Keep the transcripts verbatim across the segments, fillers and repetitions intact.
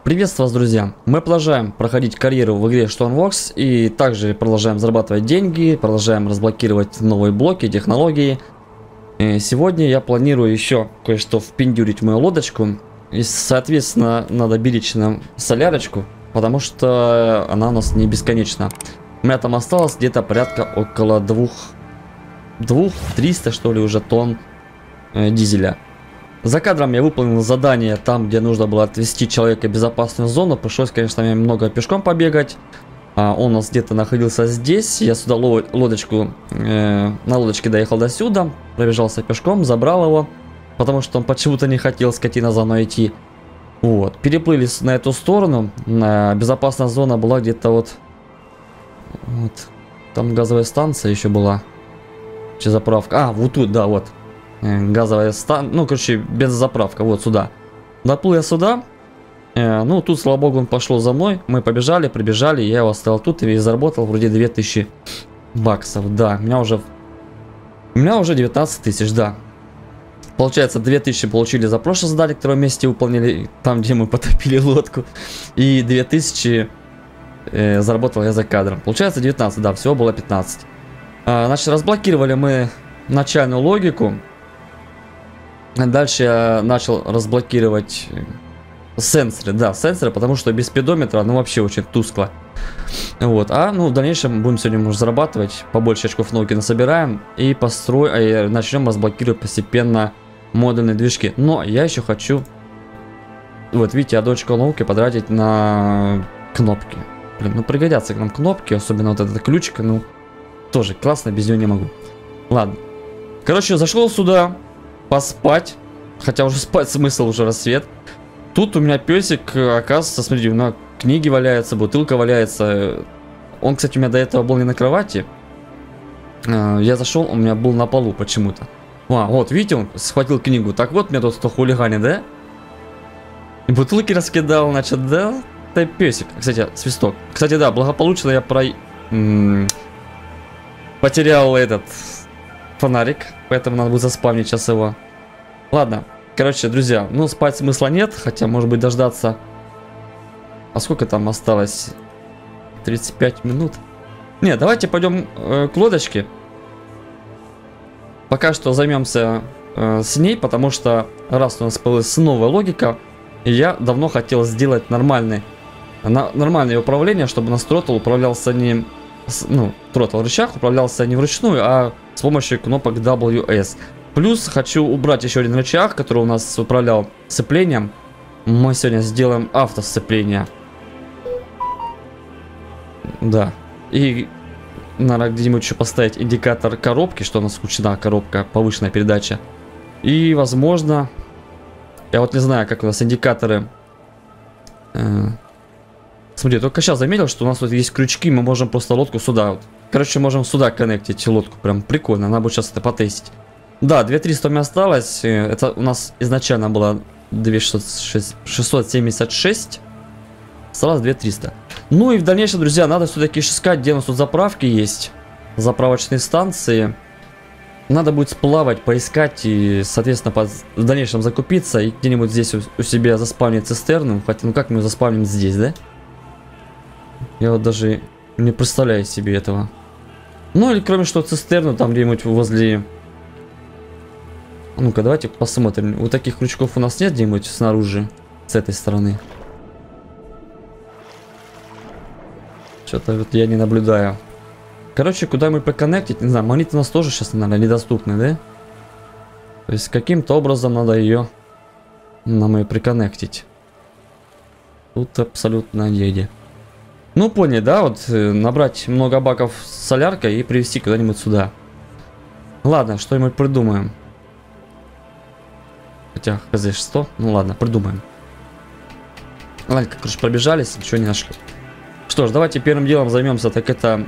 Приветствую вас, друзья! Мы продолжаем проходить карьеру в игре Stormworks и также продолжаем зарабатывать деньги, продолжаем разблокировать новые блоки, технологии. И сегодня я планирую еще кое-что впендюрить в мою лодочку. И, соответственно, надо беречь нам солярочку, потому что она у нас не бесконечна. У меня там осталось где-то порядка около двух, двух, триста что ли уже тонн э, дизеля. За кадром я выполнил задание там, где нужно было отвезти человека в безопасную зону. Пришлось, конечно, мне много пешком побегать. А, он у нас где-то находился здесь. Я сюда лодочку, э, на лодочке доехал до сюда. Пробежался пешком, забрал его. Потому что он почему-то не хотел, скотина, за мной идти. Вот. Переплыли на эту сторону. А, безопасная зона была где-то вот... Вот. Там газовая станция еще была. Че заправка? А, вот тут, да, вот. Газовая станция, ну, короче, бензозаправка, вот сюда. Доплыл я сюда, э, ну, тут, слава богу, он пошел за мной, мы побежали, прибежали, я его оставил тут и заработал вроде две тысячи баксов, да, у меня уже, у меня уже девятнадцать тысяч, да. Получается, две тысячи получили за прошлое задание, которое вместе выполнили, там, где мы потопили лодку, и две тысячи э, заработал я за кадром. Получается, девятнадцать, да, всего было пятнадцать. А, значит, разблокировали мы начальную логику. Дальше я начал разблокировать сенсоры, да, сенсоры, потому что без спидометра, ну, вообще очень тускло. Вот, а, ну, в дальнейшем будем сегодня, может, зарабатывать, побольше очков науки насобираем и построим, начнем разблокировать постепенно модульные движки. Но я еще хочу, вот, видите, одну очко науки потратить на кнопки. Блин, ну, пригодятся к нам кнопки, особенно вот этот ключик, ну, тоже классно, без него не могу. Ладно, короче, зашел сюда поспать, хотя уже спать смысл, уже рассвет. Тут у меня песик, оказывается, смотрите, у меня книги валяются, бутылка валяется. Он, кстати, у меня до этого был не на кровати. Я зашел, у меня был на полу почему-то. А, вот, видите, он схватил книгу. Так вот, меня тут кто хулиганит, да? И бутылки раскидал, значит, да? Это песик. Кстати, свисток. Кстати, да, благополучно я про... потерял этот... фонарик, поэтому надо будет заспавнить сейчас его. Ладно, короче, друзья, ну, спать смысла нет, хотя, может быть, дождаться. А сколько там осталось? тридцать пять минут. Не, давайте пойдем э, к лодочке. Пока что займемся э, с ней, потому что раз у нас появилась новая логика, я давно хотел сделать нормальный, на, нормальное управление, чтобы у нас тротл управлялся не... Ну, тротл рычаг управлялся не вручную, а с помощью кнопок дабл ю эс. Плюс хочу убрать еще один рычаг, который у нас управлял сцеплением. Мы сегодня сделаем автосцепление. Да. И надо где-нибудь еще поставить индикатор коробки, что у нас включена коробка, повышенная передача. И, возможно, я вот не знаю, как у нас индикаторы... Э Смотри, только сейчас заметил, что у нас вот есть крючки, мы можем просто лодку сюда вот. Короче, можем сюда коннектить лодку, прям прикольно, надо будет сейчас это потестить. Да, две тысячи триста у меня осталось, это у нас изначально было две тысячи шестьсот семьдесят шесть, осталось две тысячи триста. Ну и в дальнейшем, друзья, надо все-таки искать, где у нас тут заправки есть, заправочные станции. Надо будет сплавать, поискать и, соответственно, в дальнейшем закупиться и где-нибудь здесь у, у себя заспавнить цистерну. Хотя, ну как мы заспавним здесь, да? Я вот даже не представляю себе этого. Ну или кроме что цистерну там где-нибудь возле... Ну-ка, давайте посмотрим. Вот таких крючков у нас нет где-нибудь снаружи, с этой стороны. Что-то вот я не наблюдаю. Короче, куда мы поконнектить? Не знаю, магнит у нас тоже сейчас, наверное, недоступны, да? То есть каким-то образом надо ее нам ее приконнектить. Тут абсолютно еде. Ну, поняли, да, вот э, набрать много баков с соляркой и привезти куда-нибудь сюда. Ладно, что-нибудь придумаем. Хотя, хз, что? Ну ладно, придумаем. Ладно, как уж пробежались, ничего не нашли. Что ж, давайте первым делом займемся, так это...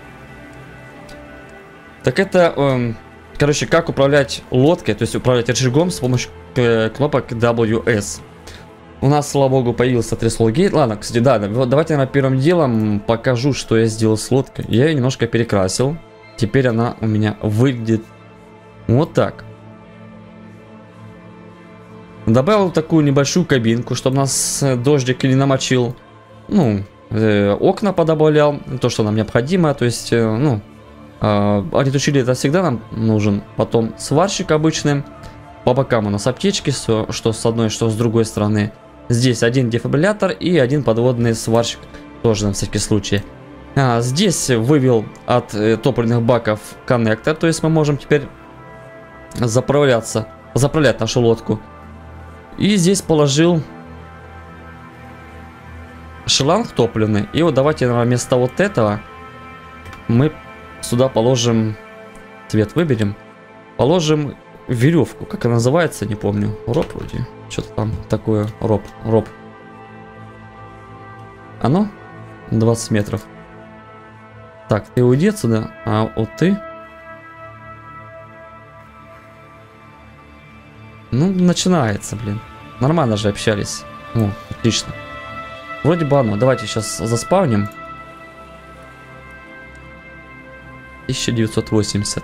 Так это, э, короче, как управлять лодкой, то есть управлять рычагом с помощью э, кнопок дабл ю эс. У нас, слава богу, появился треслогейт. Ладно, кстати, да, давайте, наверное, первым делом покажу, что я сделал с лодкой. Я ее немножко перекрасил. Теперь она у меня выглядит вот так. Добавил такую небольшую кабинку, чтобы нас дождик не намочил. Ну, э, окна подобавлял, то, что нам необходимо. То есть, э, ну, э, антитучили это всегда нам нужен. Потом сварщик обычный. По бокам у нас аптечки, что с одной, что с другой стороны. Здесь один дефибриллятор и один подводный сварщик, тоже на всякий случай. А, здесь вывел от э, топливных баков коннектор, то есть мы можем теперь заправляться, заправлять нашу лодку. И здесь положил шланг топливный. И вот давайте, наверное, вместо вот этого мы сюда положим, цвет выберем, положим веревку, как она называется, не помню. Роб вроде. Что-то там такое. Роб. Роб. Оно? двадцать метров. Так, ты уйди отсюда. А вот ты? Ну, начинается, блин. Нормально же общались. О, отлично. Вроде бы оно. Давайте сейчас заспавним. тысяча девятьсот восемьдесят.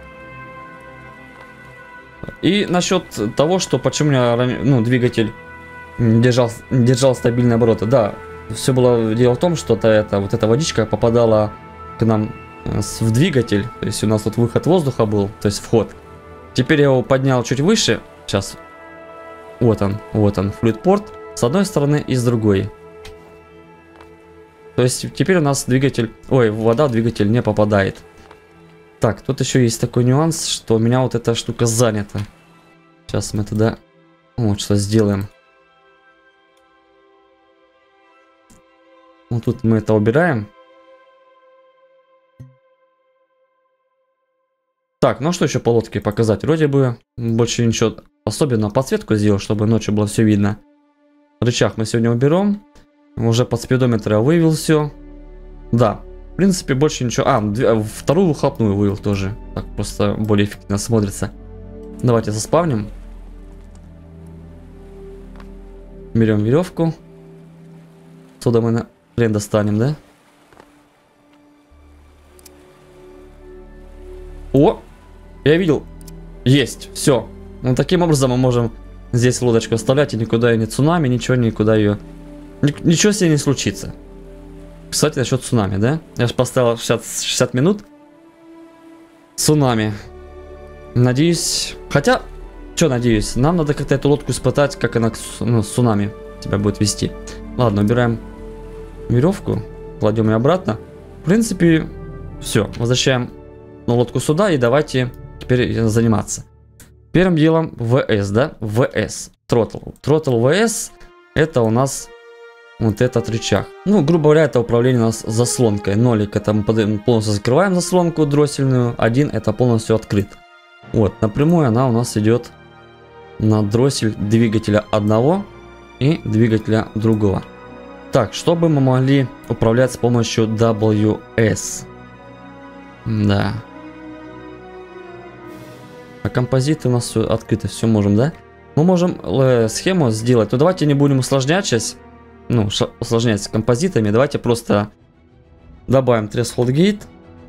И насчет того, что почему у меня, ну, двигатель держал, держал стабильные обороты. Да, все было дело в том, что это, вот эта водичка попадала к нам в двигатель. То есть у нас тут выход воздуха был, то есть вход. Теперь я его поднял чуть выше. Сейчас. Вот он, вот он, флюидпорт. С одной стороны и с другой. То есть теперь у нас двигатель, ой, вода в двигатель не попадает. Так, тут еще есть такой нюанс, что у меня вот эта штука занята. Сейчас мы туда вот что сделаем. Вот тут мы это убираем. Так, ну что еще по лодке показать? Вроде бы больше ничего. Особенно подсветку сделал, чтобы ночью было все видно. Рычаг мы сегодня уберем. Уже под спидометр я вывел все. Да. В принципе, больше ничего. А, вторую выхлопную вывел тоже. Так, просто более эффективно смотрится. Давайте заспавним. Берем веревку. Отсюда мы на плен достанем, да? О! Я видел. Есть. Все. Ну, таким образом мы можем здесь лодочку оставлять. И никуда и не цунами, ничего, никуда ее... Ничего себе не случится. Кстати, насчет цунами, да? Я же поставил шестьдесят, шестьдесят минут. Цунами. Надеюсь... Хотя, что надеюсь? Нам надо как-то эту лодку испытать, как она, ну, с цунами тебя будет вести. Ладно, убираем веревку. Кладем ее обратно. В принципе, все. Возвращаем ну, лодку сюда и давайте теперь заниматься. Первым делом ВС, да? ВС. Throttle. Throttle ВС это у нас... Вот этот рычаг. Ну, грубо говоря, это управление у нас заслонкой. Нолик это мы полностью закрываем заслонку дроссельную. Один это полностью открыт. Вот, напрямую она у нас идет на дроссель двигателя одного и двигателя другого. Так, чтобы мы могли управлять с помощью дабл ю эс. Да. А композиты у нас все открыто, все можем, да? Мы можем э, схему сделать. Но давайте не будем усложнять сейчас. Ну, усложнять с композитами. Давайте просто добавим threshold gate.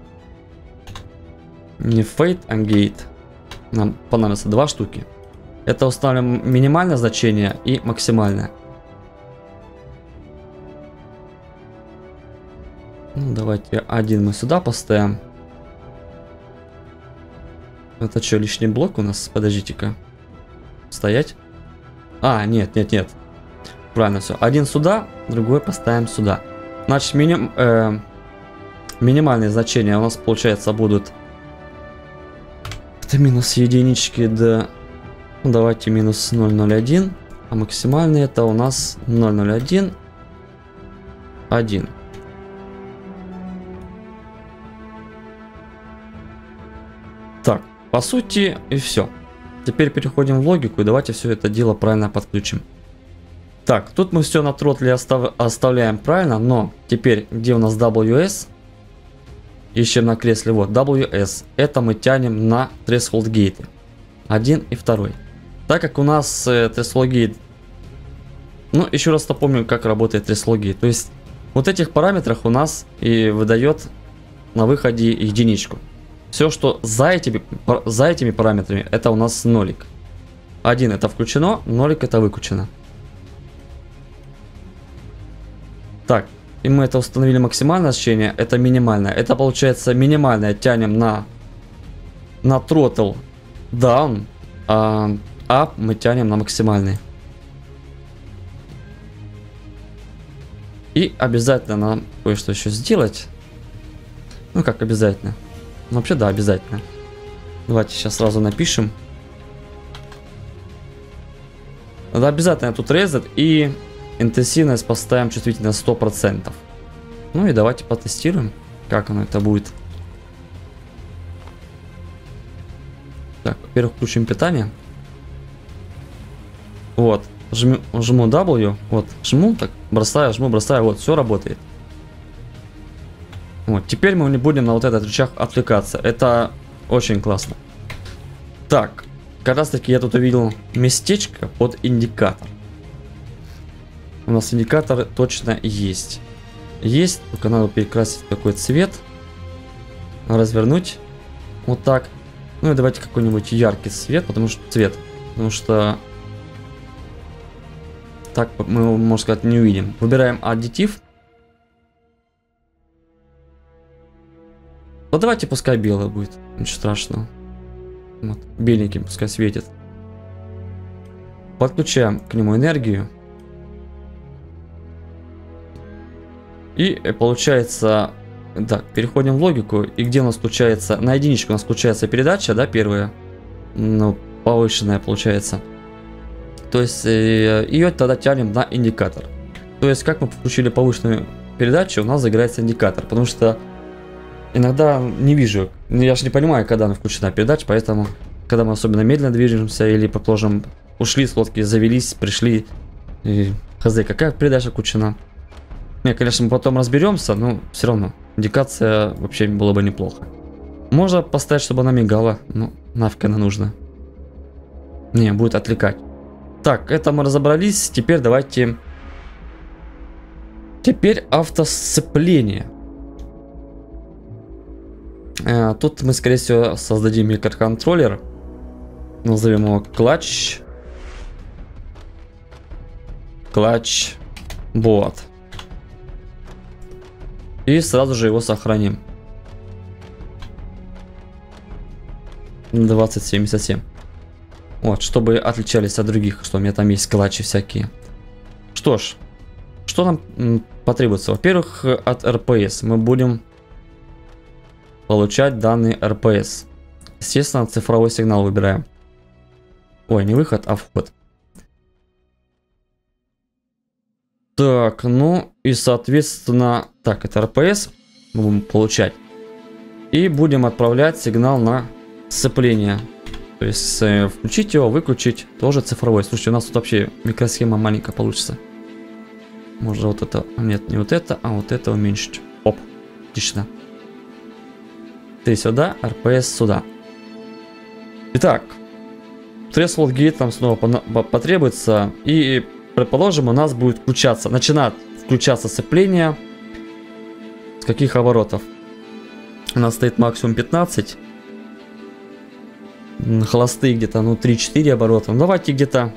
Не fade, а gate. Нам понадобится два штуки. Это установим минимальное значение и максимальное. Ну, давайте один мы сюда поставим. Это что, лишний блок у нас? Подождите-ка. Стоять. А, нет, нет, нет. Правильно все. Один сюда, другой поставим сюда. Значит, миним, э, минимальные значения у нас, получается, будут... Это минус единички до... Ну, давайте минус ноль ноль один. А максимальные это у нас ноль ноль один. один. Так, по сути, и все. Теперь переходим в логику и давайте все это дело правильно подключим. Так, тут мы все на тротле остав... оставляем правильно, но теперь где у нас дабл ю эс? Ищем на кресле, вот, дабл ю эс. Это мы тянем на threshold gate. Один и второй. Так как у нас э, threshold gate... Ну, еще раз напомню, как работает threshold gate. То есть, вот этих параметрах у нас и выдает на выходе единичку. Все, что за этими, за этими параметрами, это у нас нолик. один это включено, нолик это выключено. Так, и мы это установили максимальное значение, это минимальное. Это получается минимальное тянем на, на throttle down, а up мы тянем на максимальный. И обязательно нам кое-что еще сделать. Ну как обязательно? Ну, вообще да, обязательно. Давайте сейчас сразу напишем. Да, обязательно тут reset и интенсивность поставим чувствительность сто процентов. Ну и давайте потестируем, как оно это будет. Так, во-первых, включим питание. Вот, жму, жму W, вот, жму, так, бросаю, жму, бросаю, вот, все работает. Вот, теперь мы не будем на вот этот рычаг отвлекаться, это очень классно. Так, как раз таки я тут увидел местечко под индикатор. У нас индикатор точно есть. Есть, только надо перекрасить в какой цвет. Развернуть. Вот так. Ну и давайте какой-нибудь яркий цвет, потому что цвет. Потому что так мы его, можно сказать, не увидим. Выбираем аддитив. Вот давайте пускай белый будет. Ничего страшного. Вот, беленький пускай светит. Подключаем к нему энергию. И получается, так, переходим в логику. И где у нас включается, на единичку у нас включается передача, да, первая, ну, повышенная получается. То есть э, ее тогда тянем на индикатор. То есть как мы включили повышенную передачу, у нас загорается индикатор. Потому что иногда не вижу, я же не понимаю, когда она включена передача, поэтому, когда мы особенно медленно движемся или, предположим, ушли с лодки, завелись, пришли, и, хз, какая передача включена. Не, конечно, мы потом разберемся, но все равно индикация вообще было бы неплохо. Можно поставить, чтобы она мигала, но нафиг она нужна. Не, будет отвлекать. Так, это мы разобрались, теперь давайте... Теперь автосцепление. Э, тут мы, скорее всего, создадим микроконтроллер. Назовем его клатч. Клатч бот. И сразу же его сохраним. двадцать семьдесят семь. Вот, чтобы отличались от других, что у меня там есть клатчи всякие. Что ж, что нам потребуется? Во-первых, от эр пи эс мы будем получать данные эр пи эс. Естественно, цифровой сигнал выбираем. Ой, не выход, а вход. Так, ну и соответственно, так, это эр пи эс мы будем получать. И будем отправлять сигнал на сцепление. То есть э, включить его, выключить, тоже цифровой. Слушайте, у нас тут вообще микросхема маленькая получится. Можно вот это, нет, не вот это, а вот это уменьшить. Оп, отлично. Ты сюда, эр пи эс сюда. Итак, threshold gate нам снова потребуется. И предположим, у нас будет включаться, начинает включаться сцепление. С каких оборотов? У нас стоит максимум пятнадцать. Холостые где-то, ну, три-четыре оборота. Ну, давайте где-то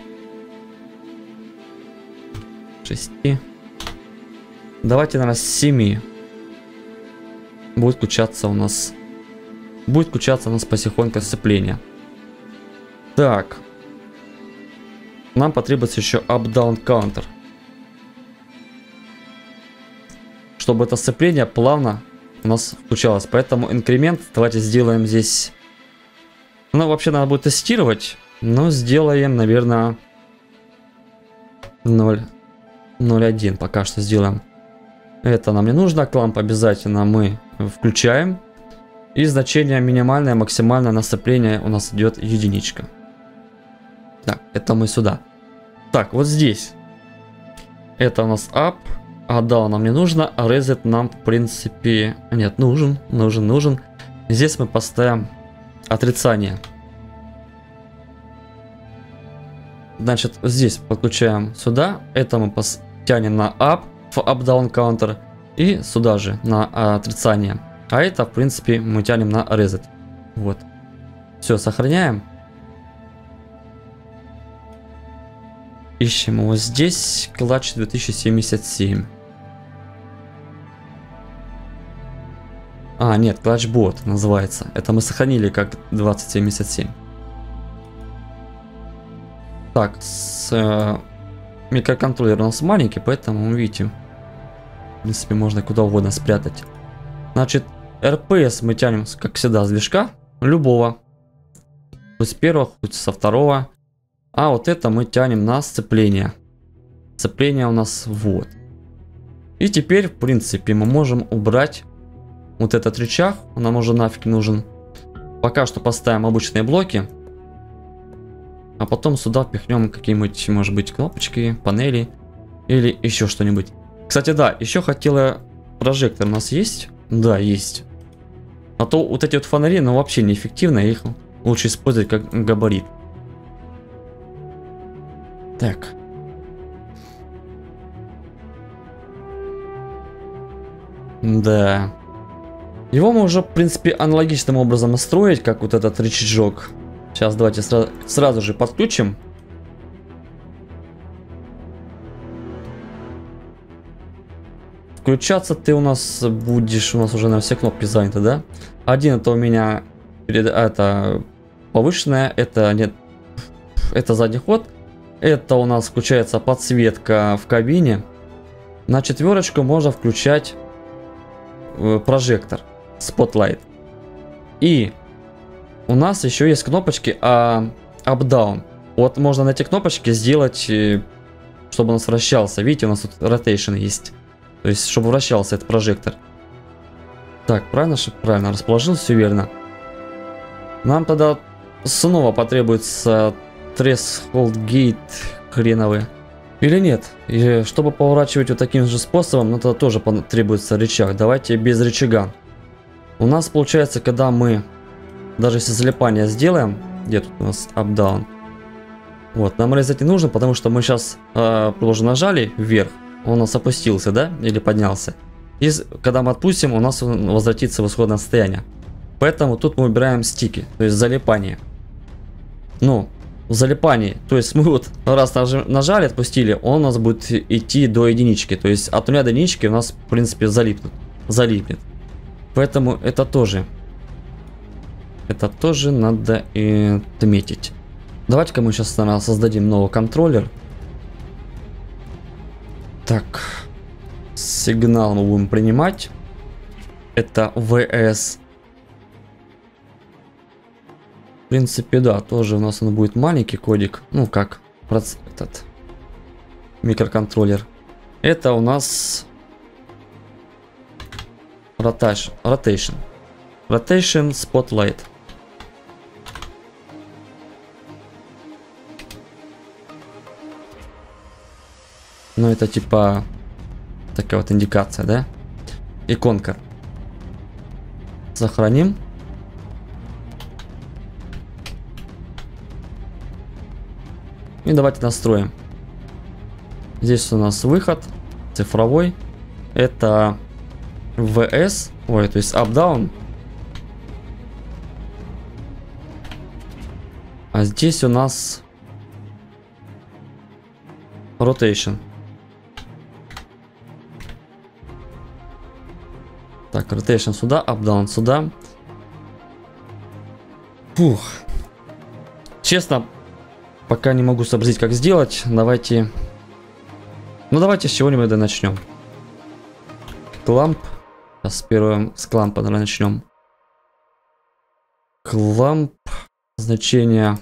шесть. Давайте, наверное, с семи. Будет включаться у нас. Будет включаться у нас потихоньку сцепление. Так. Нам потребуется еще up-down counter. Чтобы это сцепление плавно у нас включалось. Поэтому инкремент давайте сделаем здесь. Ну, вообще надо будет тестировать. Но сделаем, наверное, ноль ноль один. Пока что сделаем. Это нам не нужно. Кламп обязательно мы включаем. И значение минимальное, максимальное на сцепление у нас идет единичка. Так, это мы сюда. Так, вот здесь. Это у нас up. А down нам не нужно. А reset нам, в принципе... Нет, нужен, нужен, нужен. Здесь мы поставим отрицание. Значит, здесь подключаем сюда. Это мы тянем на up, в up-down counter. И сюда же на отрицание. А это, в принципе, мы тянем на reset. Вот. Все, сохраняем. Ищем его здесь. Клатч две тысячи семьдесят семь. А, нет, клатчбот называется. Это мы сохранили как двадцать семьдесят семь. Так, с, э, микроконтроллер у нас маленький, поэтому, видите, в принципе, можно куда угодно спрятать. Значит, эр пи эс мы тянем, как всегда, с движка. Любого. Хоть с первого, хоть со второго. А вот это мы тянем на сцепление. Сцепление у нас вот. И теперь, в принципе, мы можем убрать вот этот рычаг. Он нам уже нафиг не нужен. Пока что поставим обычные блоки. А потом сюда впихнем какие-нибудь, может быть, кнопочки, панели. Или еще что-нибудь. Кстати, да, еще хотела... Прожектор у нас есть? Да, есть. А то вот эти вот фонари, ну, вообще неэффективно. Их лучше использовать как габарит. Так. Да. Его мы уже, в принципе, аналогичным образом настроить, как вот этот рычажок. Сейчас давайте сразу, сразу же подключим. Включаться ты у нас будешь, у нас уже на все кнопки заняты, да? Один это у меня перед, это повышенная, это нет, это задний ход. Это у нас включается подсветка в кабине. На четверочку можно включать э, прожектор, Spotlight. И у нас еще есть кнопочки а, Up-Down. Вот можно на эти кнопочки сделать, э, чтобы он вращался. Видите, у нас тут Rotation есть. То есть, чтобы вращался этот прожектор. Так, правильно, правильно расположил, все верно. Нам тогда снова потребуется Threshold Gate хреновый. Или нет? И чтобы поворачивать вот таким же способом, ну, тогда тоже потребуется рычаг. Давайте без рычага. У нас получается, когда мы, даже если залипание сделаем, где тут у нас Up-Down, вот, нам резать не нужно, потому что мы сейчас э, уже нажали вверх. Он у нас опустился, да? Или поднялся. И когда мы отпустим, у нас он возвратится в исходное состояние. Поэтому тут мы убираем стики, то есть залипание. Ну, в залипании. То есть мы вот раз нажали, отпустили, он у нас будет идти до единички. То есть от нуля до единички у нас, в принципе, залипнет. Залипнет. Поэтому это тоже. Это тоже надо и отметить. Давайте-ка мы сейчас, наверное, создадим новый контроллер. Так, сигнал мы будем принимать. Это ви эс. В принципе, да, тоже у нас он будет маленький кодик. Ну, как этот микроконтроллер. Это у нас Rotation. Rotation, Rotation Spotlight. Ну, это типа такая вот индикация, да? Иконка. Сохраним. И давайте настроим. Здесь у нас выход цифровой. Это ви эс. Ой, то есть up-down. А здесь у нас rotation. Так, rotation сюда, up-down сюда. Фух. Честно, пока не могу сообразить, как сделать. Давайте... Ну, давайте с чего-нибудь начнем. Кламп. Сейчас с первого с клампа, наверное, начнем. Кламп. Значение...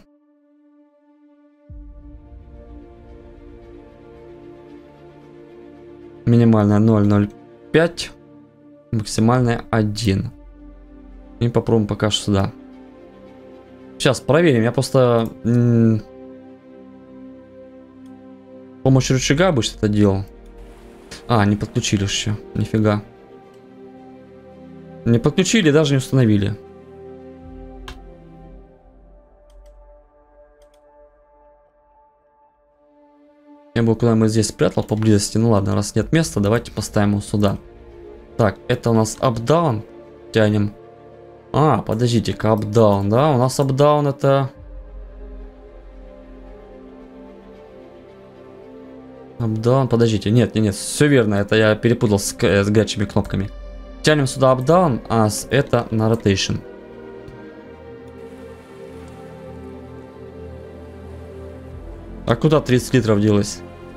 Минимальная ноль ноль пять. Максимальная один. И попробуем пока что сюда. Сейчас проверим. Я просто с помощью рычага обычно это делал. А, не подключили еще. Нифига. Не подключили, даже не установили. Я бы куда-нибудь здесь спрятал поблизости. Ну ладно, раз нет места, давайте поставим его сюда. Так, это у нас up-down. Тянем. А, подождите-ка, up-down, да? У нас up-down это... Up-down, подождите, нет, нет, нет, все верно, это я перепутал с, с горячими кнопками. Тянем сюда up-down, а с это на rotation. А куда тридцать литров делось?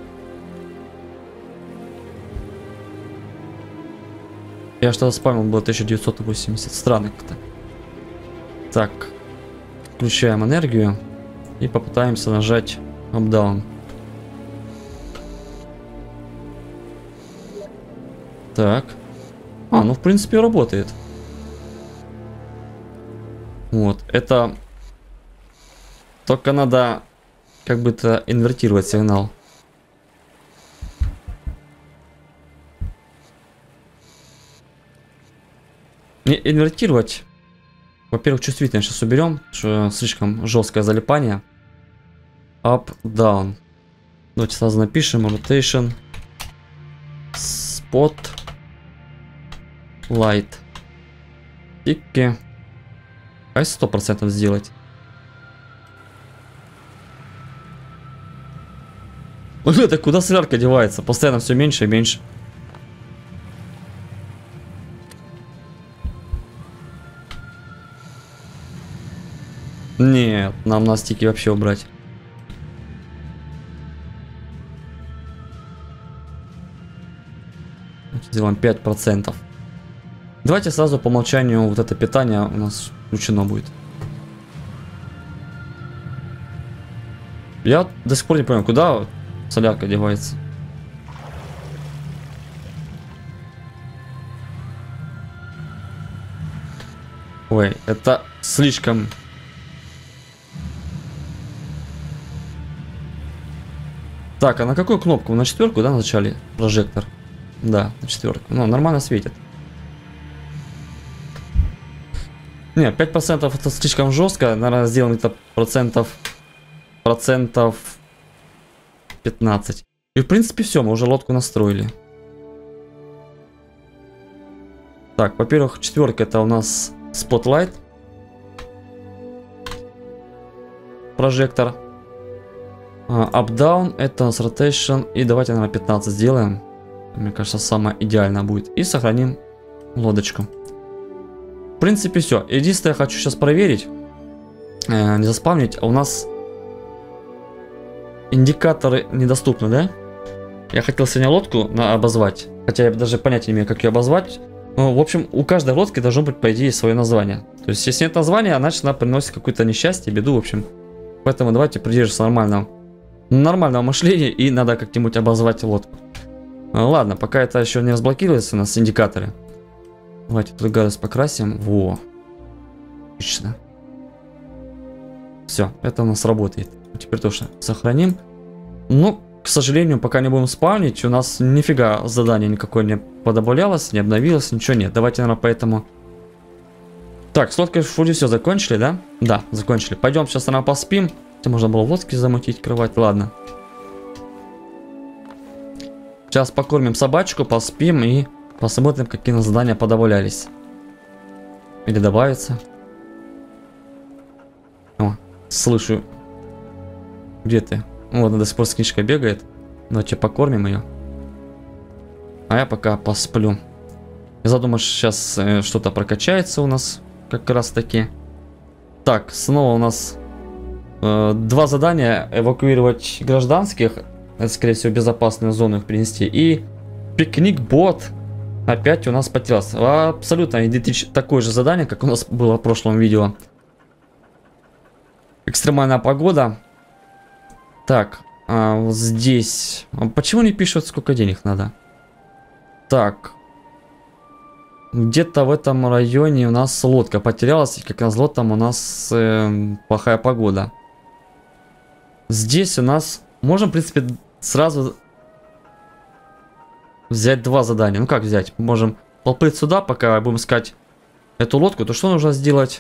Я что-то вспомнил, было тысяча девятьсот восемьдесят. Странно как-то. Так. Включаем энергию. И попытаемся нажать up-down. Так. А, ну в принципе работает. Вот. Это... Только надо как бы-то инвертировать сигнал. Не инвертировать. Во-первых, чувствительность сейчас уберем, что слишком жесткое залипание. Up, down. Давайте сразу напишем rotation. Spot. Light. Тикки. А если сто процентов сделать? Вот это куда солярка девается? Постоянно все меньше и меньше. Нет, нам на стики вообще убрать. Сделаем пять процентов. Давайте сразу по умолчанию вот это питание у нас включено будет. Я до сих пор не понимаю, куда солярка девается. Ой, это слишком... Так, а на какую кнопку? На четверку, да, начали прожектор? Да, на четверку. Ну, нормально светит. Не, пять процентов это слишком жестко. Наверное, сделаем это процентов... Процентов... пятнадцать. И в принципе все, мы уже лодку настроили. Так, во-первых, четверка это у нас Spotlight. Прожектор. Up-down это у нас rotation. И давайте, наверное, пятнадцать сделаем. Мне кажется, самое идеальное будет. И сохраним лодочку. В принципе, все. Единственное, я хочу сейчас проверить. Э, не заспавнить. А у нас индикаторы недоступны, да? Я хотел сегодня лодку на обозвать. Хотя я даже понятия не имею, как ее обозвать. Ну, в общем, у каждой лодки должно быть, по идее, свое название. То есть, если нет названия, значит, она приносит какое-то несчастье, беду, в общем. Поэтому давайте придерживаться нормального, нормального мышления и надо как-нибудь обозвать лодку. Ладно, пока это еще не разблокируется у нас индикаторы. Давайте тут гадость покрасим. Во. Отлично. Все, это у нас работает. Теперь тоже сохраним. Но, к сожалению, пока не будем спавнить, у нас нифига задание никакое не подобавлялось, не обновилось, ничего нет. Давайте, наверное, поэтому... Так, с лодкой вроде все закончили, да? Да, закончили. Пойдем сейчас, наверное, поспим. Хотя можно было в лодке замутить кровать, ладно. Сейчас покормим собачку, поспим и посмотрим, какие на задания подобавлялись. Или добавится. О, слышу. Где ты? Вот, она до сих пор с книжкой бегает. Давайте покормим ее. А я пока посплю. Я задумаю, сейчас э, что-то прокачается у нас. Как раз таки. Так, снова у нас э, два задания. Эвакуировать гражданских. Это, скорее всего, безопасную зону их принести. И пикник-бот опять у нас потерялся. Абсолютно идентично такое же задание, как у нас было в прошлом видео. Экстремальная погода. Так, а вот здесь... А почему не пишут, сколько денег надо? Так. Где-то в этом районе у нас лодка потерялась. И как назло там у нас э, плохая погода. Здесь у нас... Можем, в принципе, сразу взять два задания. Ну как взять? Можем поплыть сюда, пока будем искать эту лодку. То что нужно сделать?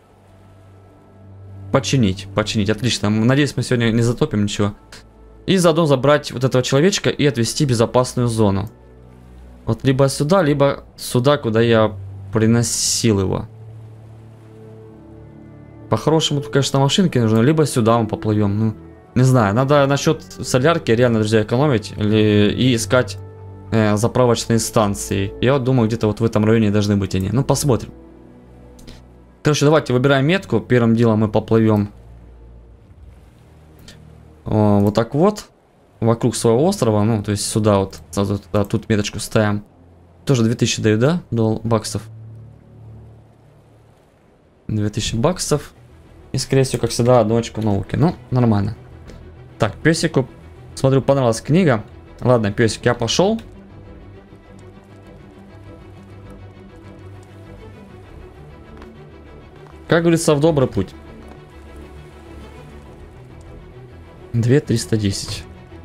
Починить, починить, отлично. Надеюсь, мы сегодня не затопим ничего. И заодно забрать вот этого человечка и отвезти в безопасную зону. Вот либо сюда, либо сюда, куда я приносил его. По-хорошему, тут, конечно, машинки нужны. Либо сюда мы поплывем. Ну, Не знаю, надо насчет солярки реально, друзья, экономить или, и искать э, заправочные станции. Я вот думаю, где-то вот в этом районе должны быть они. Ну, посмотрим. Короче, давайте выбираем метку. Первым делом мы поплывем о, вот так вот. Вокруг своего острова. Ну, то есть сюда вот. Сразу туда, тут меточку ставим. Тоже две тысячи дают, да? Дол баксов. две тысячи баксов. И, скорее всего, как всегда, одну очку науки. Ну, нормально. Так, песику, смотрю, понравилась книга. Ладно, песик, я пошел. Как говорится, в добрый путь. две тысячи триста десять.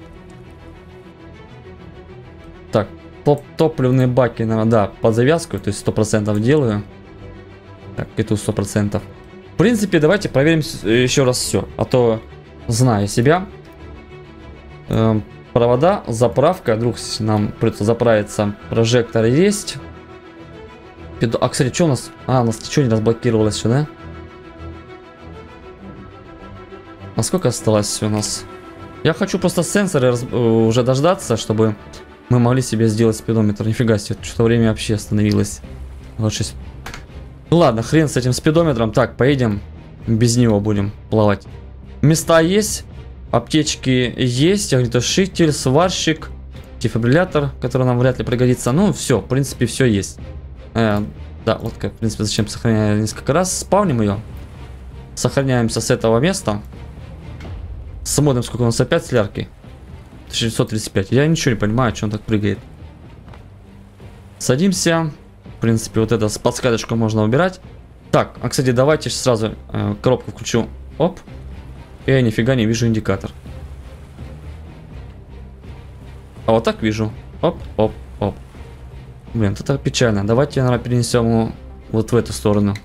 Так, топ топливные баки, наверное, да, под завязку, то есть сто процентов делаю. Так, и тут сто процентов. В принципе, давайте проверим еще раз все. А то, зная себя, э, провода, заправка, вдруг нам придется заправиться, прожектор есть. А, кстати, что у нас? А, у нас ничего не разблокировалось еще, да? А сколько осталось у нас? Я хочу просто сенсоры раз... уже дождаться, чтобы мы могли себе сделать спидометр. Нифига себе, что-то время вообще остановилось. двадцать шесть. Ну ладно, хрен с этим спидометром. Так, поедем. Без него будем плавать. Места есть. Аптечки есть. Огнетушитель, сварщик, дефибриллятор, который нам вряд ли пригодится. Ну, все, в принципе, все есть. Э, да, вот как, в принципе, зачем сохранять несколько раз. Спавним ее. Сохраняемся с этого места. Смотрим, сколько у нас опять солярки. тысяча девятьсот тридцать пять. Я ничего не понимаю, что он так прыгает. Садимся. В принципе, вот это с подсказочку можно убирать. Так, а кстати, давайте сразу э, коробку включу. Оп. И я нифига не вижу индикатор. А вот так вижу. Оп, оп, оп. Блин, это печально. Давайте, наверное, перенесем его вот в эту сторону.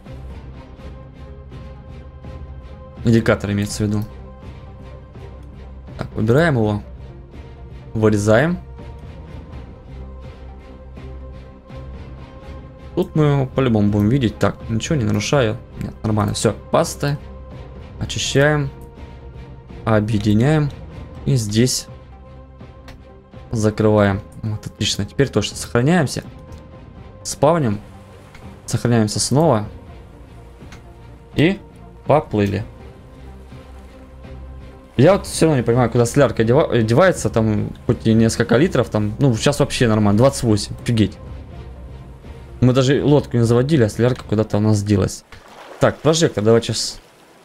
Индикатор имеется в виду. Так, убираем его. Вырезаем. Тут мы его по-любому будем видеть. Так, ничего не нарушаю. Нет, нормально. Все, паста. Очищаем. Объединяем. И здесь закрываем. Вот, отлично. Теперь точно сохраняемся. Спавним. Сохраняемся снова. И поплыли. Я вот все равно не понимаю, куда солярка девается. Там хоть и несколько литров. Там, ну, сейчас вообще нормально. двадцать восемь. Офигеть. Мы даже лодку не заводили, а солярка куда-то у нас делась. Так, прожектор, давай сейчас.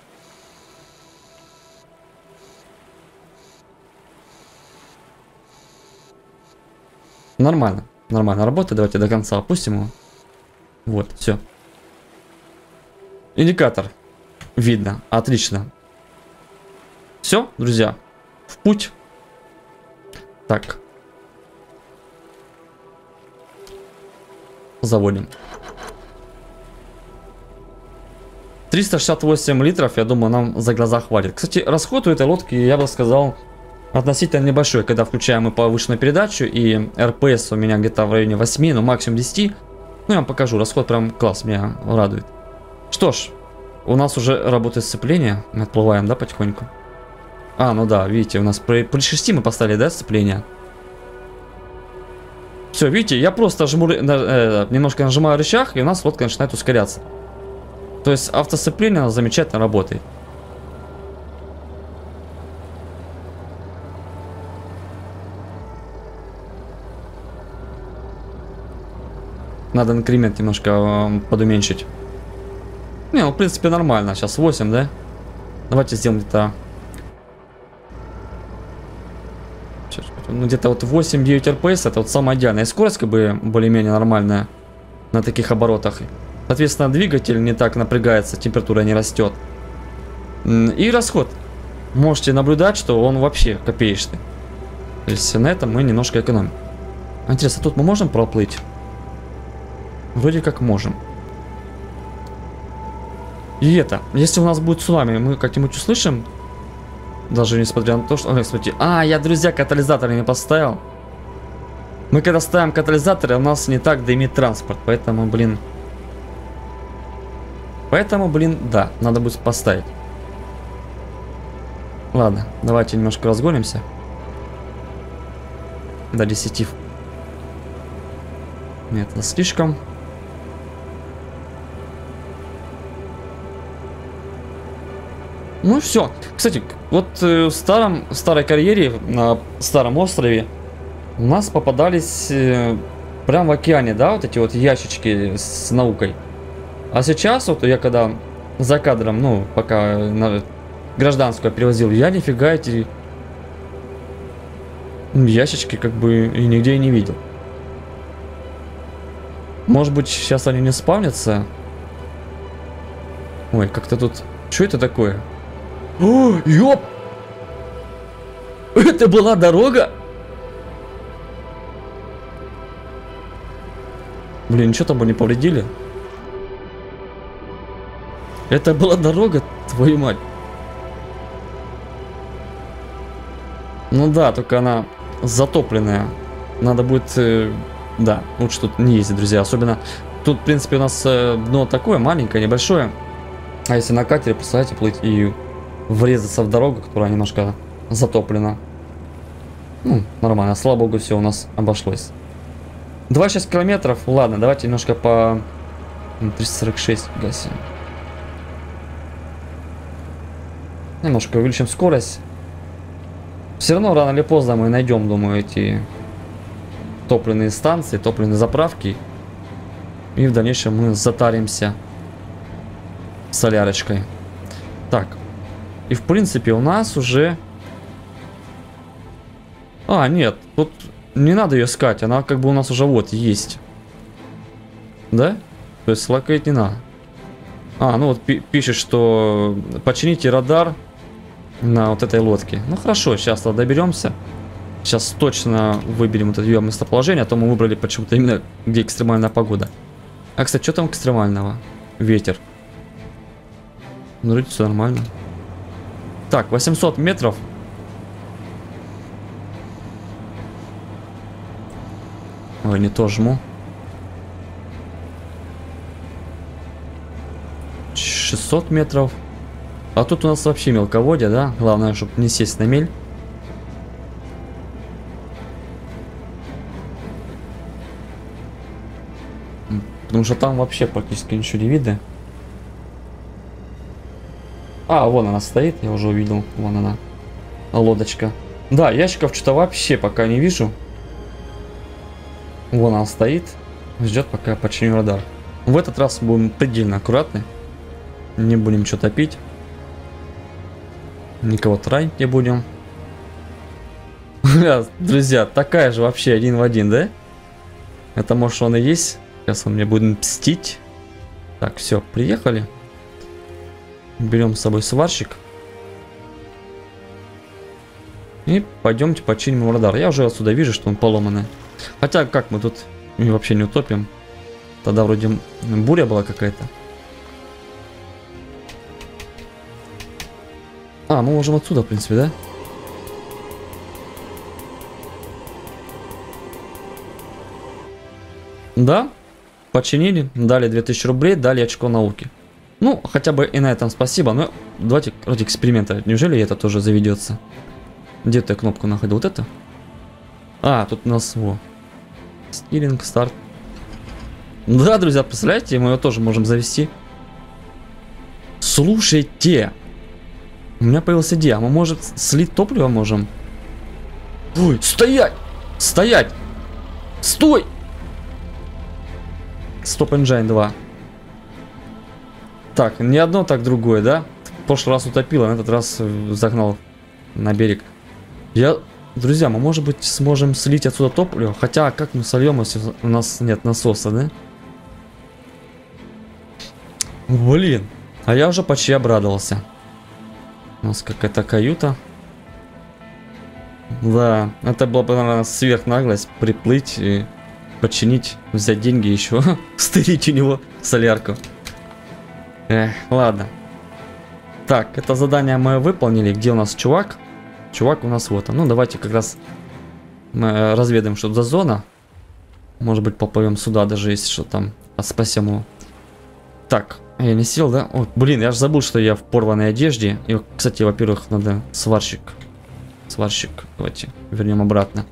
Нормально, нормально работает. Давайте до конца опустим его. Вот, все. Индикатор. Видно, отлично. Все, друзья, в путь. Так. Заводим. триста шестьдесят восемь литров, я думаю, нам за глаза хватит. Кстати, расход у этой лодки, я бы сказал, относительно небольшой, когда включаем и повышенную передачу, и эр пи эс у меня где-то в районе восьми, ну максимум десяти. Ну, я вам покажу, расход прям класс, меня радует. Что ж, у нас уже работает сцепление, мы отплываем, да, потихоньку? А, ну да, видите, у нас при, при шести мы поставили, да, сцепление? Все, видите, я просто жму, э, немножко нажимаю рычаг, и у нас лодка начинает ускоряться. То есть автосцепление замечательно работает. Надо инкремент немножко э, подуменьшить. Не, ну в принципе нормально. Сейчас восемь, да? Давайте сделаем где-то... Ну, где-то вот восемь-девять эр пи эс, это вот самая идеальная скорость, как бы более-менее нормальная на таких оборотах. Соответственно, двигатель не так напрягается, температура не растет. И расход. Можете наблюдать, что он вообще копеечный. То есть на этом мы немножко экономим. Интересно, тут мы можем проплыть? Вроде как можем. И это, если у нас будет цунами, мы как-нибудь услышим? Даже несмотря на то, что... Ой, смотрите. А, я, друзья, катализатор не поставил. Мы когда ставим катализаторы, у нас не так дымит транспорт. Поэтому, блин... Поэтому, блин, да, надо будет поставить. Ладно, давайте немножко разгонимся. До десяти. Нет, это слишком. Ну все. Кстати, вот э, в старом, в старой карьере, на старом острове, у нас попадались э, прям в океане, да, вот эти вот ящички с наукой. А сейчас, вот я когда за кадром, ну, пока на гражданскую перевозил, я нифига эти ящички как бы и нигде и не видел. Может быть, сейчас они не спавнятся? Ой, как-то тут... Что это такое? О, ёп! Это была дорога? Блин, ничего там бы не повредили. Это была дорога, твою мать. Ну да, только она затопленная. Надо будет... Э, да, лучше тут не ездить, друзья. Особенно... Тут, в принципе, у нас э, дно такое маленькое, небольшое. А если на катере, представляете, плыть и врезаться в дорогу, которая немножко затоплена. Ну, нормально. Слава богу, все у нас обошлось. двадцать шесть километров. Ладно, давайте немножко по... триста сорок шесть гасим. Немножко увеличим скорость. Все равно рано или поздно мы найдем, думаю, эти топливные станции, топливные заправки. И в дальнейшем мы затаримся солярочкой. Так. И в принципе у нас уже... А, нет. Тут не надо ее искать. Она как бы у нас уже вот есть. Да? То есть локейт не надо. А, ну вот пишет, что почините радар на вот этой лодке. Ну хорошо, сейчас доберемся. Сейчас точно выберем вот это ее местоположение. А то мы выбрали почему-то именно где экстремальная погода. А, кстати, что там экстремального? Ветер. Ну, вроде все нормально. Так, восемьсот метров. Ой, не то жму. шестьсот метров. А тут у нас вообще мелководье, да? Главное, чтобы не сесть на мель. Потому что там вообще практически ничего не видно. А, вон она стоит, я уже увидел. Вон она. Лодочка. Да, ящиков что-то вообще пока не вижу. Вон она стоит. Ждет, пока я починю радар. В этот раз будем предельно аккуратны. Не будем ничего топить. Никого тратить не будем. Друзья, такая же вообще один в один, да? Это может он и есть. Сейчас он мне будет мстить. Так, все, приехали. Берем с собой сварщик. И пойдемте починим радар. Я уже отсюда вижу, что он поломанный. Хотя, как мы тут вообще не утопим. Тогда вроде буря была какая-то. А, мы можем отсюда, в принципе, да? Да. Починили. Дали две тысячи рублей. Дали очко науки. Ну, хотя бы и на этом спасибо. Но давайте ради эксперимента. Неужели это тоже заведется? Где ты кнопку находил? Вот это? А, тут у нас во. Стилинг, старт. Да, друзья, представляете, мы ее тоже можем завести. Слушайте. У меня появился идея. Мы, может, слить топливо можем? Ой, стоять! Стоять! Стой! Стоп Engine два. Так, не одно, так другое, да? В прошлый раз утопил, а на этот раз загнал на берег. Я... Друзья, мы, может быть, сможем слить отсюда топливо? Хотя, как мы сольем, если у нас нет насоса, да? Блин. А я уже почти обрадовался. У нас какая-то каюта. Да, это была бы, наверное, сверхнаглость приплыть и починить, взять деньги еще, стырить у него солярку. Эх, ладно. Так, это задание мы выполнили. Где у нас чувак? Чувак у нас вот он. Ну, давайте как раз мы разведаем, что за зона. Может быть, поплывем сюда, даже если что там, спасем его. Так, Я не сел, да? О, блин, я же забыл, что я в порванной одежде. И, кстати, во-первых, надо сварщик. Сварщик. Давайте вернем обратно.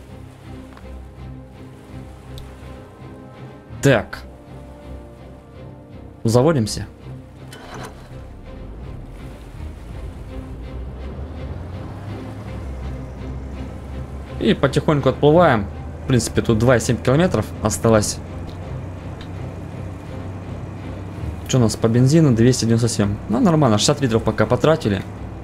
Так. Заводимся. И потихоньку отплываем. В принципе, тут два и семь километров осталось. Что у нас по бензину? двести девяносто семь. Ну, нормально, шестьдесят литров пока потратили.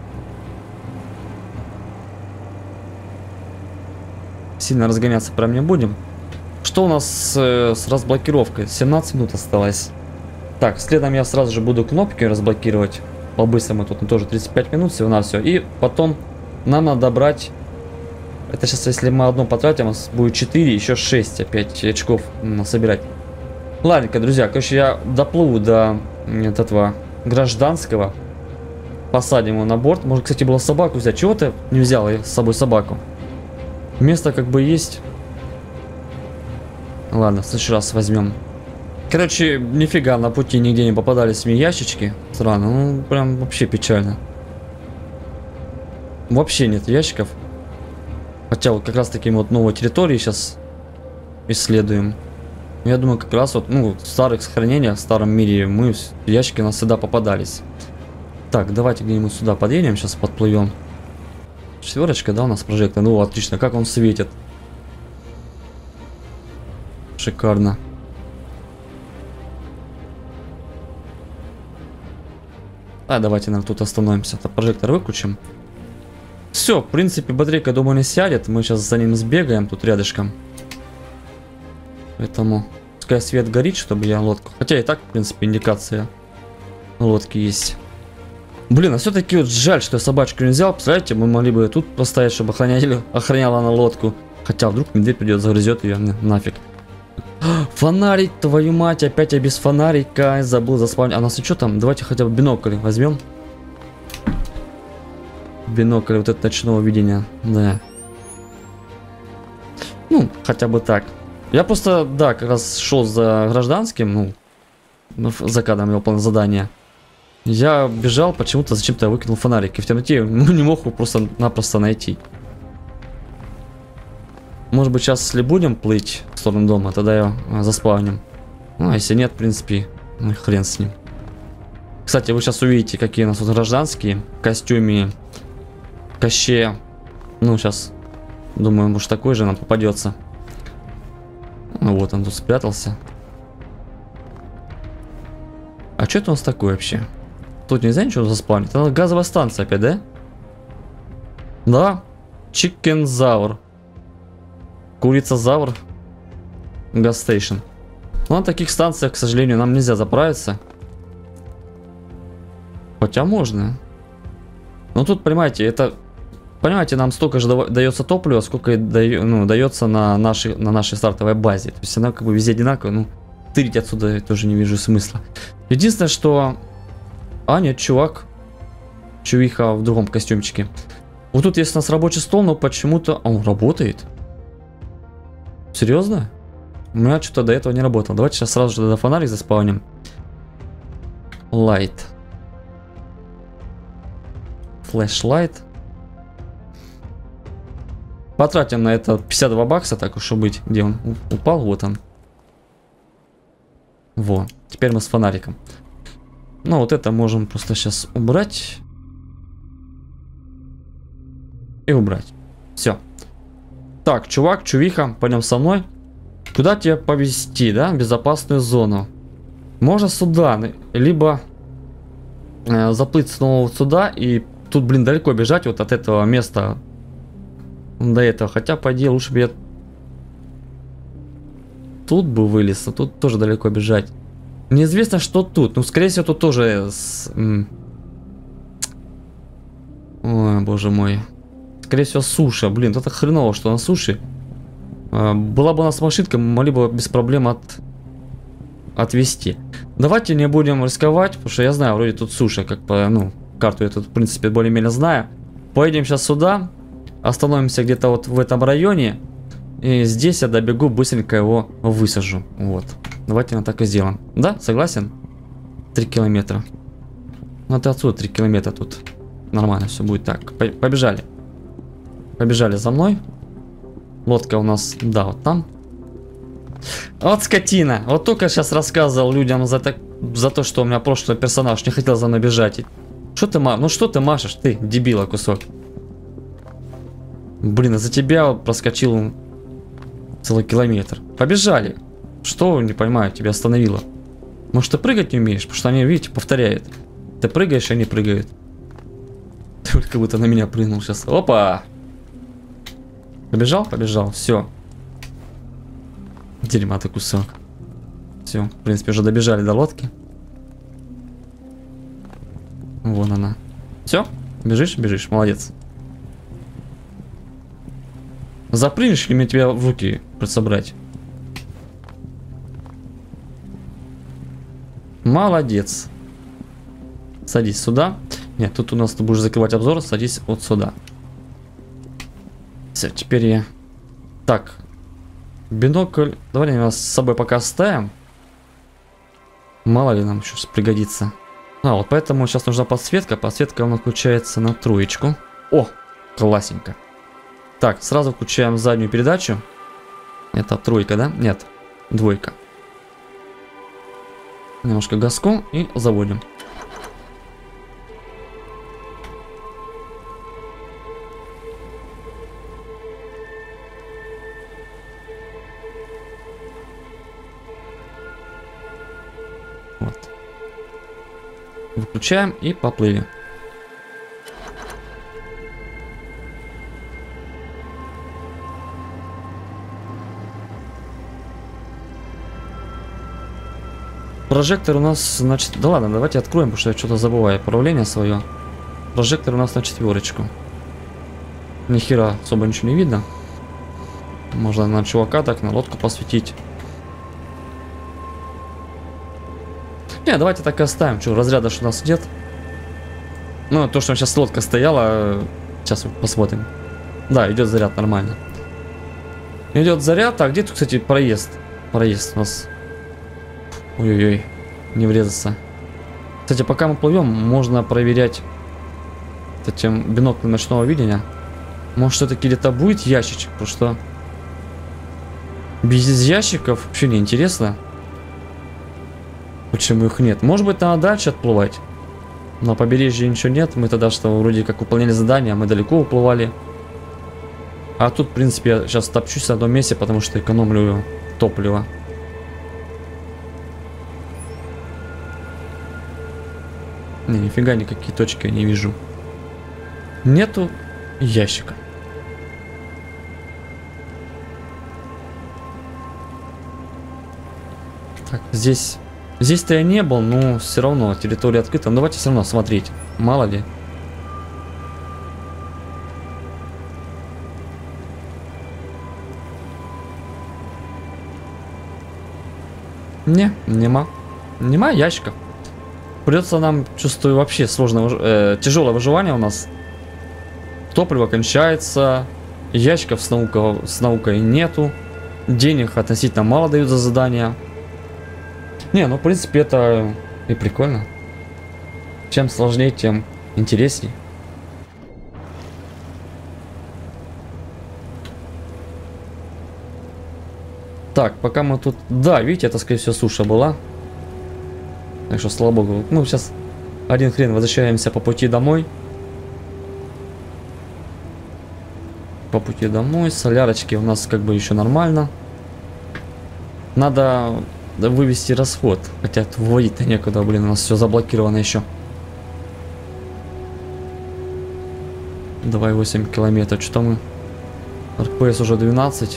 Сильно разгоняться прям не будем. Что у нас с, с разблокировкой? семнадцать минут осталось. Так, следом я сразу же буду кнопки разблокировать. По-быстрому тут тоже тридцать пять минут всего на все. И потом нам надо брать... Это сейчас, если мы одно потратим, у нас будет четыре, еще шесть опять очков собирать. Ладненько, друзья, короче, я доплыву до этого гражданского. Посадим его на борт. Может, кстати, было собаку взять. Чего ты не взял с собой собаку? Место как бы есть. Ладно, в следующий раз возьмем. Короче, нифига, на пути нигде не попадались мне ящички. Странно, ну прям вообще печально. Вообще нет ящиков. Хотя вот как раз таки вот новые территории сейчас исследуем. Я думаю, как раз вот, ну, в старых сохранениях, в старом мире мы, ящики у нас всегда попадались. Так, давайте где-нибудь сюда подъедем, сейчас подплывем. Четверочка, да, у нас прожектор. Ну, отлично, как он светит. Шикарно. А, давайте, наверное, тут остановимся. Это прожектор выключим. Все, в принципе, батарейка, думаю, не сядет. Мы сейчас за ним сбегаем тут рядышком. Поэтому пускай свет горит, чтобы я лодку... Хотя и так, в принципе, индикация лодки есть. Блин, а все-таки вот жаль, что я собачку не взял. Представляете, мы могли бы тут поставить, чтобы охраняли, охраняла она лодку. Хотя вдруг медведь придет, загрызет ее, нафиг. Фонарик, твою мать, опять я без фонарика. Забыл заспавнить. А у нас и что там? Давайте хотя бы бинокль возьмем. Бинокль вот это ночного видения. Да. Ну, хотя бы так. Я просто, да, как раз шел за гражданским, ну, за кадром я выполнил задание. Я бежал, почему-то зачем-то я выкинул фонарик. И в темноте не мог его просто-напросто найти. Может быть, сейчас, если будем плыть в сторону дома, тогда я заспавним. Ну, а если нет, в принципе, ну, хрен с ним. Кстати, вы сейчас увидите, какие у нас тут гражданские. В костюме Кощея. Ну, сейчас, думаю, может, такой же нам попадется. Ну, вот он тут спрятался. А что это у нас такое вообще? Тут нельзя ничего заспавнить? Это газовая станция опять, да? Да. Чикензавр. Курица-завр. Газстейшн. Но на таких станциях, к сожалению, нам нельзя заправиться. Хотя можно. Но тут, понимаете, это... Понимаете, нам столько же дается топлива, сколько и даю, ну, дается на нашей, на нашей стартовой базе. То есть она как бы везде одинаковая. Ну, тырить отсюда я тоже не вижу смысла. Единственное, что... А, нет, чувак. Чувиха в другом костюмчике. Вот тут есть у нас рабочий стол, но почему-то... А, он работает? Серьезно? У меня что-то до этого не работало. Давайте сейчас сразу же до фонарик заспавним. Light. Flashlight. Потратим на это пятьдесят два бакса, так уж и быть. Где он упал? Вот он. Во. Теперь мы с фонариком. Ну, вот это можем просто сейчас убрать. И убрать. Все. Так, чувак, чувиха, пойдем со мной. Куда тебя повезти, да? В безопасную зону. Можно сюда, либо э, заплыть снова вот сюда. И тут, блин, далеко бежать вот от этого места до этого. Хотя, по идее, лучше бы я тут бы вылез, а тут тоже далеко бежать. Неизвестно, что тут. Ну, скорее всего, тут тоже... С... Ой, боже мой. Скорее всего, суша. Блин, это хреново, что на суше. Была бы у нас машинка, мы могли бы без проблем от... отвезти. Давайте не будем рисковать, потому что я знаю, вроде тут суша, как по, ну, карту я тут, в принципе, более-менее знаю. Поедем сейчас сюда, остановимся где-то вот в этом районе, и здесь я добегу, быстренько его высажу. Вот. Давайте мы так и сделаем. Да, согласен? три километра. Ну это отсюда три километра тут. Нормально все будет так. Побежали. Побежали за мной. Лодка у нас, да, вот там. Вот скотина. Вот только сейчас рассказывал людям за, так, за то, что у меня прошлый персонаж не хотел за мной бежать. Что ты машешь? Ну что ты машешь? Ты, дебила кусок. Блин, из-за тебя проскочил целый километр. Побежали. Что, не понимаю, тебя остановило? Может, ты прыгать не умеешь? Потому что они, видите, повторяют. Ты прыгаешь, и они прыгают. Ты как будто на меня прыгнул сейчас. Опа! Побежал? Побежал. Все. Дерьма ты кусок. Все, в принципе, уже добежали до лодки. Вон она. Все? Бежишь? Бежишь. Молодец. Запрыгнешь или мне тебя в руки собрать? Молодец. Садись сюда. Нет, тут у нас ты будешь закрывать обзор. Садись вот сюда. Все, теперь я... Так. Бинокль. Давай нас с собой пока оставим. Мало ли нам еще пригодится. А, вот поэтому сейчас нужна подсветка. Подсветка у нас включается на троечку. О, классненько. Так, сразу включаем заднюю передачу. Это тройка, да? Нет, двойка. Немножко газку и заводим. Вот. Выключаем и поплыли. Прожектор у нас, значит, да ладно, давайте откроем, потому что я что-то забываю управление свое. Прожектор у нас на четверочку. Ни хера особо ничего не видно. Можно на чувака так, на лодку посветить. Не, давайте так и оставим. Что, разряда что у нас нет. Ну, то, что сейчас лодка стояла, сейчас посмотрим. Да, идет заряд нормально. Идет заряд. А где тут, кстати, проезд? Проезд у нас. Ой-ой-ой, не врезаться. Кстати, пока мы плывем, можно проверять этим биноклем ночного видения. Может, все-таки где-то будет ящичек, потому что без ящиков вообще не интересно. Почему их нет? Может быть, надо дальше отплывать. На побережье ничего нет. Мы тогда что вроде как выполняли задание, мы далеко уплывали. А тут, в принципе, я сейчас топчусь в одном месте, потому что экономлю топливо. Не, нифига никакие точки я не вижу. Нету ящика. Так, здесь... Здесь-то я не был, но все равно территория открыта. Но давайте все равно смотреть. Мало ли. Не, нема. Нема ящиков. Придется нам, чувствую, вообще сложное, э, тяжелое выживание у нас. Топливо кончается. Ящиков с, наука, с наукой нету. Денег относительно мало дают за задания. Не, ну в принципе это и прикольно. Чем сложнее, тем интересней. Так, пока мы тут... Да, видите, это скорее всего суша была. Так что, слава богу. Ну, сейчас один хрен возвращаемся по пути домой. По пути домой. Солярочки у нас как бы еще нормально. Надо вывести расход. Хотя выводить-то некуда, блин, у нас все заблокировано еще. Давай восемь километров. Что мы? эр пэ эс уже двенадцать.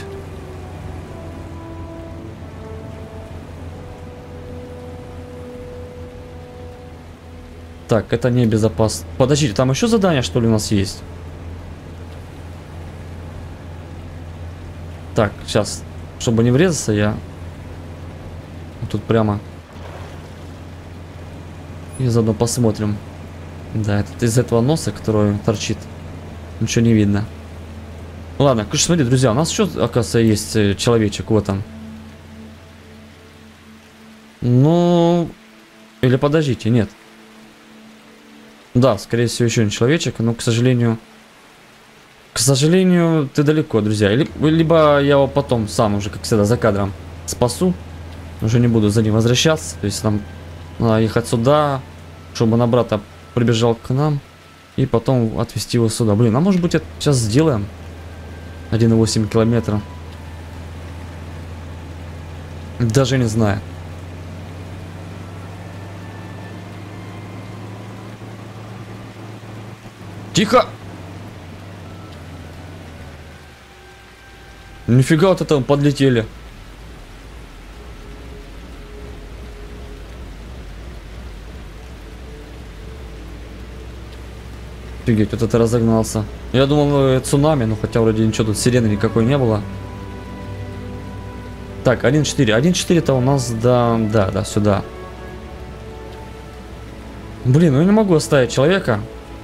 Так, это небезопасно. Подождите, там еще задание, что ли, у нас есть? Так, сейчас, чтобы не врезаться, я тут прямо и заодно посмотрим. Да, это из этого носа, который торчит, ничего не видно. Ладно, конечно, смотри, друзья, у нас еще, оказывается, есть человечек, вот он. Ну, Или подождите, нет. Да, скорее всего, еще один человечек, но, к сожалению... К сожалению, ты далеко, друзья. Либо я его потом сам уже, как всегда, за кадром спасу. Уже не буду за ним возвращаться. То есть нам надо ехать сюда, чтобы на брата прибежал к нам. И потом отвезти его сюда. Блин, а может быть это сейчас сделаем? один и восемь километра. Даже не знаю. Тихо! Нифига вот это подлетели. Офигеть, вот это разогнался. Я думал, э, цунами, но хотя вроде ничего тут сирены никакой не было. Так, один четыре. один четыре-то у нас, да, да, да, сюда. Блин, ну я не могу оставить человека.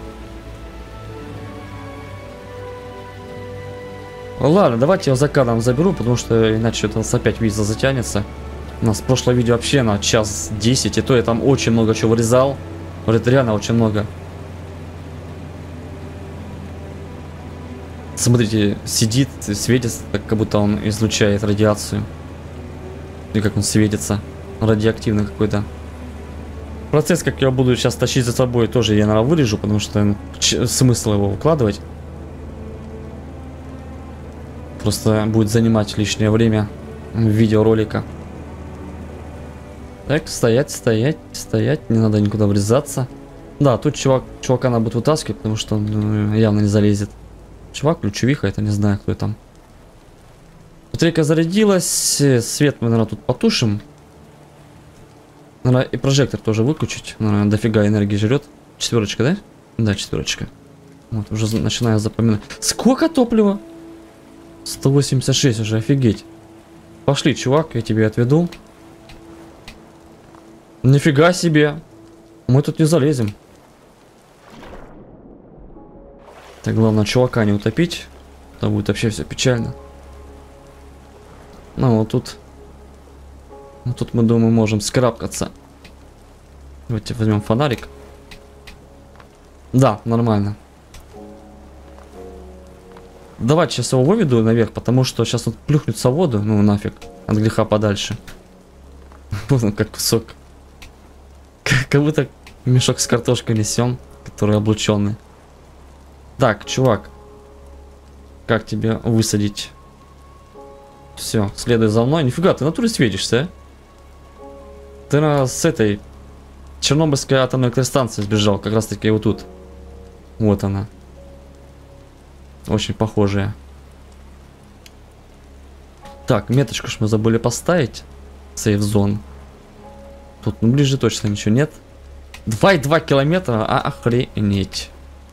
Ладно, давайте я за кадром заберу, потому что иначе это у нас опять видео затянется. У нас прошлое видео вообще на час десять, и то я там очень много чего вырезал. Вот это реально очень много. Смотрите, сидит, светится, так, как будто он излучает радиацию. И как он светится. Радиоактивный какой-то. Процесс, как я буду сейчас тащить за собой, тоже я, наверное, вырежу, потому что смысл его выкладывать. Просто будет занимать лишнее время видеоролика. Так, стоять, стоять, стоять. Не надо никуда врезаться. Да, тут чувак, чувака надо будет вытаскивать, потому что он ну, явно не залезет. Чувак, ключевиха, это не знаю, кто там. Батарейка зарядилась. Свет мы, наверное, тут потушим. Наверное, и прожектор тоже выключить. Наверное, дофига энергии жрет. Четверочка, да? Да, четверочка. Вот, уже начинаю запоминать. Сколько топлива? сто восемьдесят шесть уже, офигеть. Пошли, чувак, я тебе отведу. Нифига себе. Мы тут не залезем. Так, главное, чувака не утопить. Там будет вообще все печально. Ну, вот тут. Вот тут, мы, думаю, можем скарабкаться. Давайте возьмем фонарик. Да, нормально. Давайте сейчас его выведу наверх, потому что сейчас он плюхнется в воду. Ну, нафиг. От греха подальше. Вот он, как кусок. Как будто мешок с картошкой несем, который облученный. Так, чувак. Как тебе высадить? Все, следуй за мной. Нифига, ты на натуре светишься, а? Ты на, с этой Чернобыльской атомной электростанции сбежал. Как раз таки вот тут. Вот она. Очень похожая. Так, меточку ж мы забыли поставить. Сейф зон. Тут ну, ближе точно ничего нет. два и два километра, а охренеть.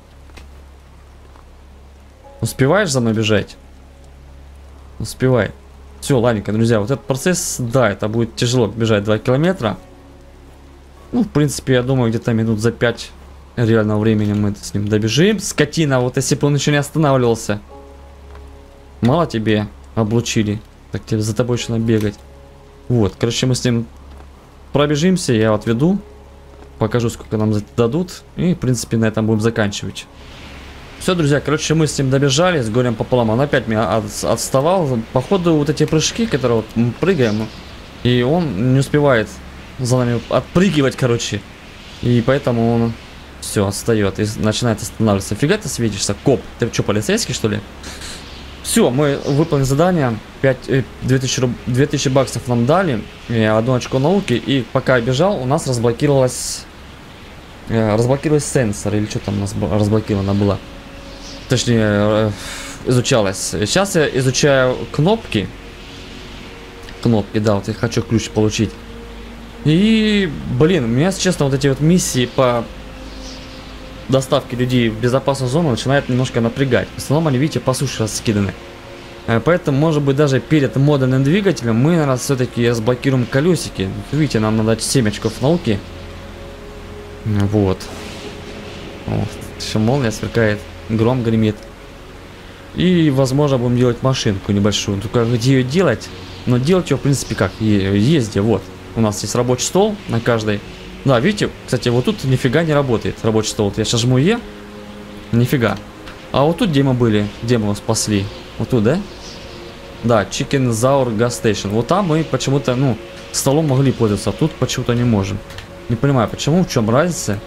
Успеваешь за мной бежать? Успевай. Все, ладненько, друзья, вот этот процесс, да, это будет тяжело бежать два километра. Ну, в принципе, я думаю, где-то минут за пять реального времени мы с ним добежим. Скотина, вот если бы он еще не останавливался. Мало тебе облучили. Так тебе за тобой еще надо бегать. Вот, короче, мы с ним пробежимся, я отведу. Покажу, сколько нам дадут. И, в принципе, на этом будем заканчивать. Все, друзья, короче, мы с ним добежали, с горем пополам. Он опять меня от, отставал. Походу, вот эти прыжки, которые вот мы прыгаем, и он не успевает за нами отпрыгивать, короче. И поэтому он все отстает и начинает останавливаться. Фига ты светишься, коп. Ты что, полицейский, что ли? Все, мы выполнили задание. пять, две тысячи баксов нам дали. Одно очко науки. И пока я бежал, у нас разблокировалась... Разблокировалась сенсор. Или что там у нас разблокировано было? Точнее, изучалось. Сейчас я изучаю кнопки. Кнопки, да, вот я хочу ключ получить. И, блин, меня, если честно, вот эти вот миссии по доставке людей в безопасную зону начинают немножко напрягать. В основном они, видите, по суше раскиданы. Поэтому, может быть, даже перед модульным двигателем мы, наверное, все-таки разблокируем колесики. Видите, нам надо семь очков науки. Вот. Вот. Еще молния сверкает. Гром гремит. И, возможно, будем делать машинку небольшую. Только где ее делать? Но делать ее, в принципе, как? Есть где, вот. У нас есть рабочий стол на каждой. Да, видите, кстати, вот тут нифига не работает рабочий стол. Вот я сейчас жму Е, нифига. А вот тут, где мы были, где мы его спасли? Вот тут, да? Да, Chicken Zaur Gas Station. Вот там мы почему-то, ну, столом могли пользоваться, а тут почему-то не можем. Не понимаю, почему, в чем разница?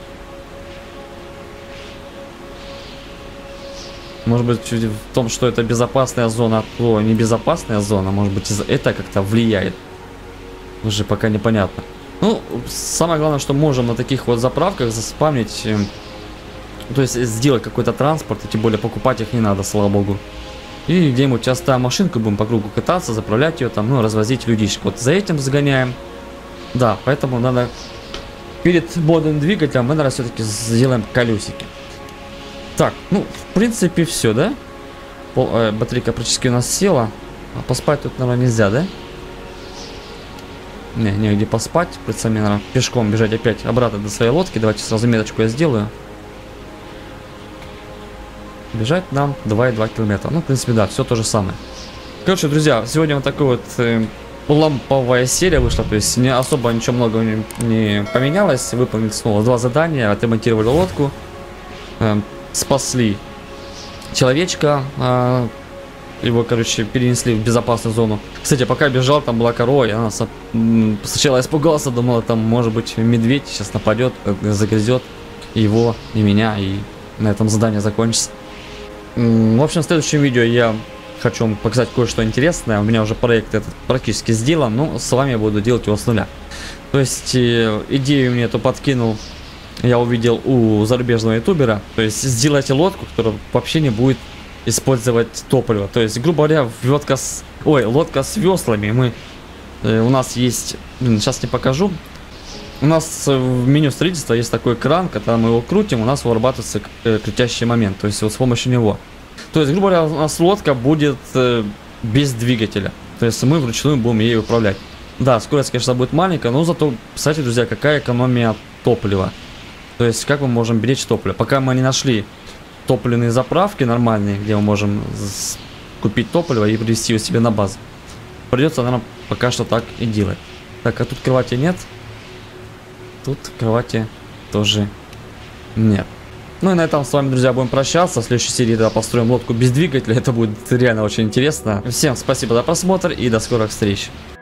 Может быть, в том, что это безопасная зона, то небезопасная зона, может быть, это как-то влияет. Уже пока непонятно. Ну, самое главное, что можем на таких вот заправках заспамнить, э, то есть сделать какой-то транспорт, и тем более покупать их не надо, слава богу. И где-нибудь оставим машинку, будем по кругу кататься, заправлять ее там, ну, развозить людишек. Вот за этим загоняем. Да, поэтому надо перед модным двигателем мы, наверное, все-таки сделаем колесики. Так, ну, в принципе, все, да? Пол, э, батарейка практически у нас села. А поспать тут, наверное, нельзя, да? Не, негде поспать. Придется мне, наверное, пешком бежать опять обратно до своей лодки. Давайте сразу меточку я сделаю. Бежать нам два и два километра. Ну, в принципе, да, все то же самое. Короче, друзья, сегодня вот такой вот э, ламповая серия вышла. То есть не особо ничего много не, не поменялось. Выполнили снова два задания. Отремонтировали лодку. Э, спасли человечка. Э, его, короче, перенесли в безопасную зону. Кстати, пока бежал, там была корова. Я нас, сначала испугался, думал, там может быть медведь сейчас нападет, загрызет его и меня. И на этом задание закончится. В общем, в следующем видео я хочу вам показать кое-что интересное. У меня уже проект этот практически сделан, но с вами я буду делать его с нуля. То есть э, идею мне эту подкинул, я увидел у зарубежного ютубера. То есть сделайте лодку, которая вообще не будет использовать топливо. То есть, грубо говоря, лодка с, ой, лодка с веслами. Мы, э, у нас есть, блин, сейчас не покажу. У нас в меню строительства есть такой кран, когда мы его крутим, у нас вырабатывается крутящий момент, то есть вот с помощью него. То есть, грубо говоря, у нас лодка будет э, без двигателя, то есть мы вручную будем ей управлять. Да, скорость, конечно, будет маленькая, но зато, кстати, друзья, какая экономия топлива. То есть, как мы можем беречь топливо. Пока мы не нашли топливные заправки нормальные, где мы можем купить топливо и привезти его себе на базу, придется, наверное, пока что так и делать. Так, а тут кровати нет. Тут кровати тоже нет. Ну и на этом с вами, друзья, будем прощаться. В следующей серии, да, построим лодку без двигателя. Это будет реально очень интересно. Всем спасибо за просмотр и до скорых встреч.